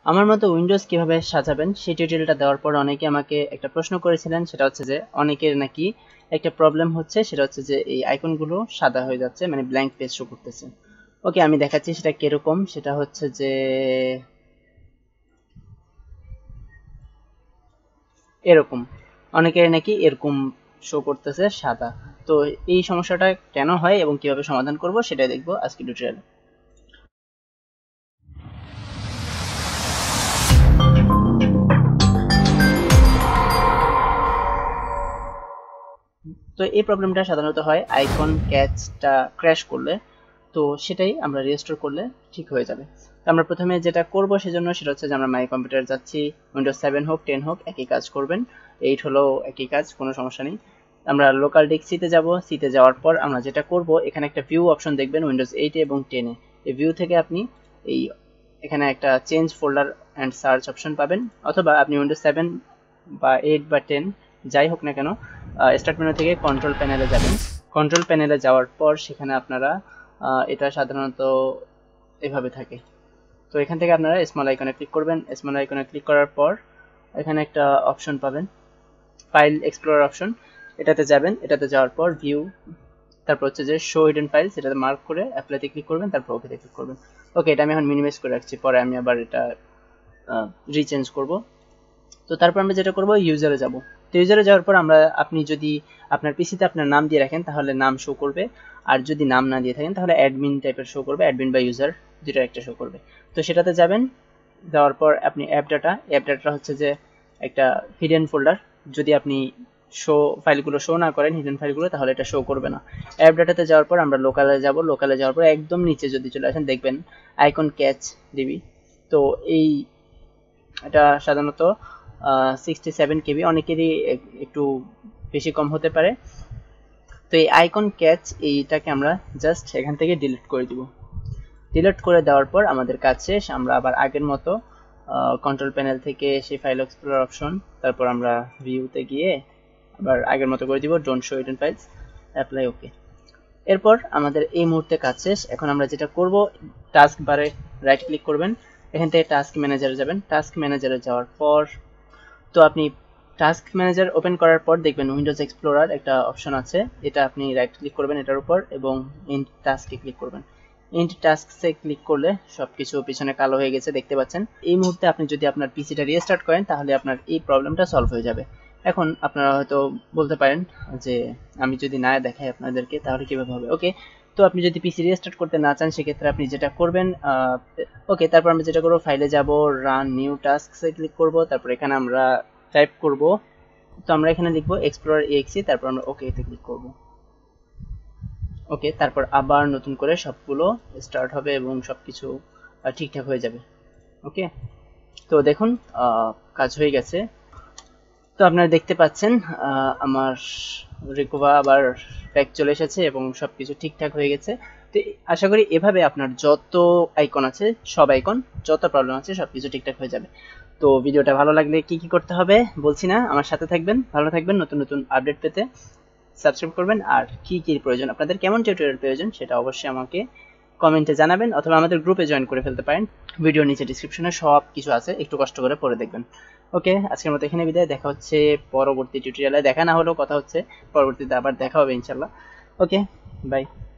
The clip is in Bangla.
আমার মতো উইন্ডোজ কিভাবে সাজাবেন সেই টিউটোরিয়ালটা দেওয়ার পর অনেকে আমাকে একটা প্রশ্ন করেছিলেন, সেটা হচ্ছে যে অনেকের নাকি একটা প্রবলেম হচ্ছে, সেটা হচ্ছে যে এই আইকনগুলো সাদা হয়ে যাচ্ছে, মানে ব্ল্যাঙ্ক পেজ শো করতেছে। ওকে, আমি দেখাচ্ছি সেটা কিরকম। সেটা হচ্ছে যে এরকম, অনেকের নাকি এরকম শো করতেছে সাদা। তো এই সমস্যাটা কেন হয় এবং কিভাবে সমাধান করব সেটাই দেখবো আজকে টিউটোরিয়ালে। তো এই প্রবলেমটা সাধারণত হয় আইকন ক্যাচটা ক্র্যাশ করলে। তো সেটাই আমরা রিস্টোর করলে ঠিক হয়ে যাবে। তো আমরা প্রথমে যেটা করব সেজন্য সেটা হচ্ছে যে আমরা মাই কম্পিউটার যাচ্ছি। উইন্ডোজ 7 হোক 10 হোক একই কাজ করবেন, 8 হলেও একই কাজ, কোনো সমস্যা নেই। আমরা লোকাল ডিস্ক সিতে যাব। সিতে যাওয়ার পর আমরা যেটা করব, এখানে একটা ভিউ অপশন দেখবেন উইন্ডোজ 8 এবং 10 এ। এই ভিউ থেকে আপনি এই এখানে একটা change folder and search option পাবেন, অথবা আপনি উইন্ডোজ 7 বা 8 বা 10 যাই হোক না কেন, স্টার্ট মেনু থেকে কন্ট্রোল প্যানেলে যাবেন। কন্ট্রোল প্যানেলে যাওয়ার পর সেখানে আপনারা এটা সাধারণত এভাবে থাকে। তো এখান থেকে আপনারা স্মল আইকনে ক্লিক করবেন। স্মল আইকনে ক্লিক করার পর এখানে একটা অপশন পাবেন, ফাইল এক্সপ্লোরার অপশন। এটাতে যাবেন। এটাতে যাওয়ার পর ভিউ, তারপর হচ্ছে যে শো হিডেন ফাইল, সেটাতে মার্ক করে অ্যাপ্লাইতে ক্লিক করবেন, তারপর ওকেতে ক্লিক করবেন। ওকে, এটা আমি এখন মিনিমাইজ করে রাখছি, পরে আমি আবার এটা রিচেঞ্জ করব। তো তারপর আমরা যেটা করব, ইউজারে যাব। তো ইউজারে যাওয়ার পর আপনি যদি আপনার পিসিতে আপনার নাম দিয়ে রাখেন তাহলে নাম শো করবে, আর যদি নাম না দিয়ে থাকেন তাহলে অ্যাডমিন টাইপের শো করবে, অ্যাডমিন বা ইউজার দুটো একটা শো করবে। তো সেটাতে যাবেন। যাওয়ার পর আপনি অ্যাপ ডাটা হচ্ছে যে একটা হিডেন ফোল্ডার। যদি আপনি ফাইলগুলো শো না করেন, হিডেন ফাইলগুলো, তাহলে এটা শো করবে না। অ্যাপ ডাটাতে যাওয়ার পর আমরা লোকালে যাব। লোকালে যাওয়ার পর একদম নিচে যদি চলে আসেন দেখবেন আইকন ক্যাচ ডিবি। তো এই এটা সাধারণত 67 KB, অনেকেরই একটু বেশি কম হতে পারে। তো এই আইকন ক্যাচ এইটাকে আমরা জাস্ট এখান থেকে ডিলিট করে দিব। ডিলিট করে দেওয়ার পর আমাদের কাজ শেষ। আমরা আবার আগের মতো কন্ট্রোল প্যানেল থেকে সেই ফাইল এক্সপ্লোরার অপশন, তারপর আমরা ভিউতে গিয়ে আবার আগের মতো করে দিব don't show hidden files, apply, okay. এরপর আমাদের এই মুহূর্তে কাজ শেষ। এখন আমরা যেটা করব, টাস্ক বারে রাইট ক্লিক করবেন, এখান থেকে টাস্ক ম্যানেজারে যাবেন। টাস্ক ম্যানেজারে যাওয়ার পর তো আপনি টাস্ক ম্যানেজার ওপেন করার পর দেখবেন উইন্ডোজ এক্সপ্লোরার একটা অপশন আছে, এটা আপনি রাইট ক্লিক করবেন এটার উপর এবং ইন্ট টাস্কে ক্লিক করবেন। ইন্ট টাস্কসে ক্লিক করলে সবকিছু পিছনে কালো হয়ে গেছে দেখতে পাচ্ছেন। এই মুহূর্তে আপনি যদি আপনার পিসিটা রিস্টার্ট করেন তাহলে আপনার এই প্রবলেমটা সলভ হয়ে যাবে। এখন আপনারা হয়তো বলতে পারেন যে আমি যদি না দেখাই আপনাদেরকে তাহলে কিভাবে হবে। ওকে, তো আপনি যদি পিসি রিস্টার্ট করতে না চান সেক্ষেত্রে আপনি যেটা করবেন, ওকে, তারপর আমরা যেটা করবো, ফাইলে যাব, রান নিউ টাস্কসে ক্লিক করব, তারপর এখানে আমরা টাইপ করব। তো আমরা এখানে লিখবো এক্সপ্লোরার exe, তারপর আমরা ওকে তে ক্লিক করব। ওকে, তারপর আবার নতুন করে সবগুলো স্টার্ট হবে এবং সবকিছু ঠিকঠাক হয়ে যাবে। ওকে, তো দেখুন কাজ হয়ে গেছে। তো আপনারা দেখতে পাচ্ছেন আমার রিকোভা আবার ব্যাক চলে এসেছে এবং সবকিছু ঠিকঠাক হয়ে গেছে। তো আশা করি এভাবে আপনার যত আইকন আছে, সব আইকন, যত প্রবলেম আছে সবকিছু ঠিকঠাক হয়ে যাবে। তো ভিডিওটা ভালো লাগলে কি কি করতে হবে বলছি না, আমার সাথে থাকবেন, ভালো থাকবেন। নতুন নতুন আপডেট পেতে সাবস্ক্রাইব করবেন। আর কি কি প্রয়োজন, আপনাদের কেমন টিউটোরিয়াল প্রয়োজন সেটা অবশ্যই আমাকে কমেন্টে জানাবেন, অথবা আমাদের গ্রুপে জয়েন করে ফেলতে পারেন। ভিডিওর নিচে ডিসক্রিপশনে সব কিছু আছে, একটু কষ্ট করে পড়ে দেখবেন। ওকে, আজকের মতো এখানে বিদায়। দেখা হচ্ছে পরবর্তী টিউটোরিয়ালে। দেখা না হলেও কথা হচ্ছে, পরবর্তীতে আবার দেখা হবে ইনশাল্লাহ। Okay, by.